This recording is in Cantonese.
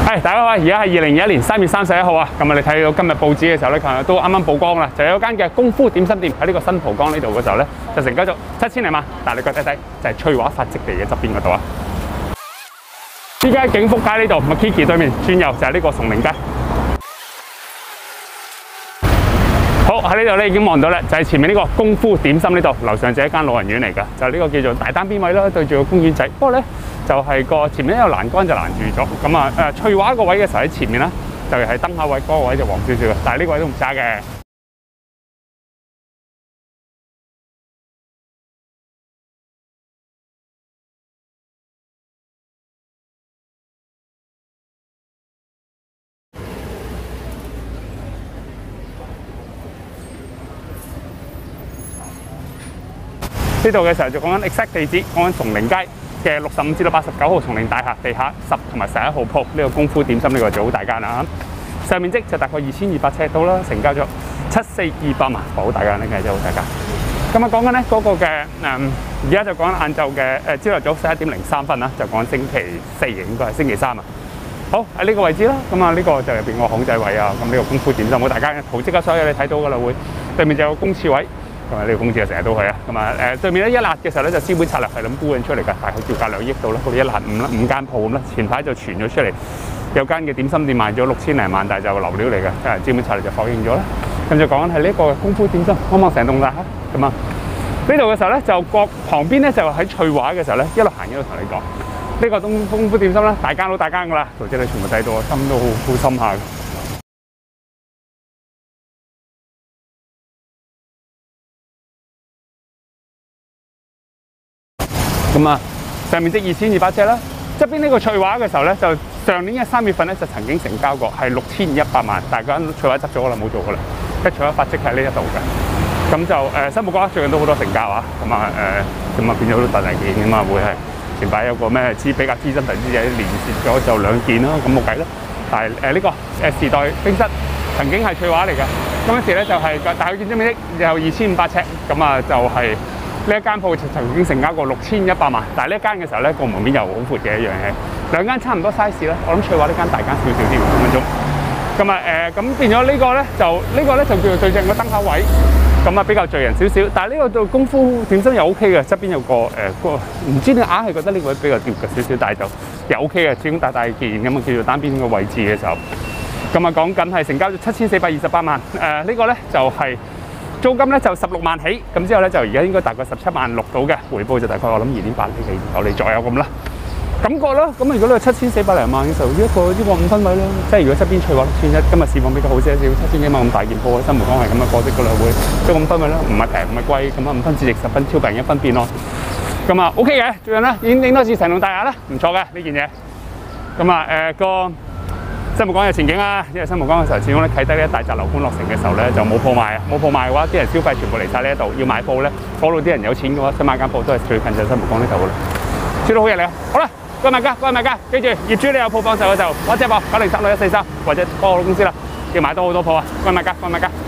大家好，而家係2021年3月31號啊！咁啊，你睇到今日報紙嘅時候咧，琴日都啱啱曝光啦，就有間嘅功夫點心店喺呢個新蒲崗呢度嘅時候咧，就成交咗7000零萬。但係你睇睇，就係翠華發跡地嘅側邊嗰度啊！依家喺景福街呢度，Makiki 對面轉右就係呢個崇寧街。好，喺呢度咧已經望到咧，就係前面呢個功夫點心呢度，樓上就係一間老人院嚟㗎，就呢個叫做大單邊位啦，對住個公園仔。不過咧，就係個前面有欄杆就攔住咗，咁啊翠華個位嘅時候喺前面啦，就係燈下位嗰個位就黃少少嘅，但係呢個位都唔差嘅。呢度嘅時候就講緊 exact 地址，講緊崇寧街嘅65至到89號崇寧大廈地下10同埋11號鋪呢個功夫點心呢個就好大間啦嚇，上面積就大概2200尺到啦，成交咗74200萬，好大間呢個真係好大間。咁啊講緊咧嗰個嘅而家就講緊晏晝嘅朝頭早11點03分啦，就講緊星期4嘅，應該係星期3啊。好喺呢個位置啦，咁啊呢個就入邊個巷仔位啊，咁呢個功夫點心好大間嘅圖則啊，所有你睇到㗎啦會，對面就有個公廁位。咁啊，呢個公廁啊，成日都去啊。咁啊，對面咧一辣嘅時候咧，就資本策略係咁沽緊出嚟㗎，大概叫價2億到啦，嗰度一辣5間鋪咁啦。前排就傳咗出嚟，有間嘅點心店賣咗6000零萬，但係就流料嚟嘅，資本策略就否認咗啦。咁就講緊係呢個功夫點心，望望成棟大廈咁啊。呢度嘅時候咧，就個旁邊咧就喺翠華嘅時候咧，一路行一路同你講，呢個功夫點心啦，大間好大間㗎啦，圖則你全部睇到啊，心都好深下。咁啊，上面積2200尺啦。側邊呢個翠華嘅時候咧，就上年嘅3月份咧就曾經成交過，係6100萬，但係嗰間翠華執咗啦，冇做㗎啦。一翠華發跡喺呢一度嘅，咁就新蒲崗最近都好多成交啊。咁啊變咗好多大件咁啊，會係前排有個咩比較資深投資者連蝕咗就2件啦，咁冇計啦。但係呢個時代冰室曾經係翠華嚟嘅，嗰陣時咧就係大概建築面積有2500尺，咁啊就係。呢一間鋪曾經成交過6100萬，但係呢一間嘅時候咧，個門面又好闊嘅一樣嘢，兩間差唔多 size 啦。我諗翠華呢間大間少少啲5分鐘。咁啊咁變咗呢個咧就叫做最正個燈口位，咁啊比較聚人少少。但係呢個做功夫點心又 OK 嘅，側邊有個唔知你硬係覺得呢個位比較吊嘅少少，但係就又 OK 嘅，始終大件咁啊叫做單邊個位置嘅時候，咁啊講緊係成交咗7428萬。呢個咧就係。租金咧就16萬起，咁之後咧就而家應該大概17萬6到嘅，回報就大概我諗2.8厘左右咁啦。感覺啦，咁如果你係7400零萬嘅時候，呢個5分位啦，即係如果側邊翠華6100，今日市況比較好些少，7000幾萬咁大件鋪，新蒲崗係咁嘅貨色㗎啦，會即係5分位啦，唔係平唔係貴，咁啊5分至值10分超平1分變咯。咁啊 OK 嘅，最近咧已經影多次成棟大廈啦，唔錯嘅呢件嘢。咁啊個。新蒲崗有前景啊，因為新蒲崗嘅時候，始終咧啟德呢一大宅樓盤落成嘅時候咧，就冇鋪賣啊，冇鋪賣嘅話，啲人消費全部嚟晒呢一度，要買鋪咧，嗰度啲人有錢嘅話，想買間鋪都係最近就新蒲崗呢度嘅啦。招到好嘢嚟啊！好啦，各位買家，記住業主你有鋪放售嘅時候，WhatsApp我90361143或者幫我公司啦，要買到好多鋪啊！各位買家。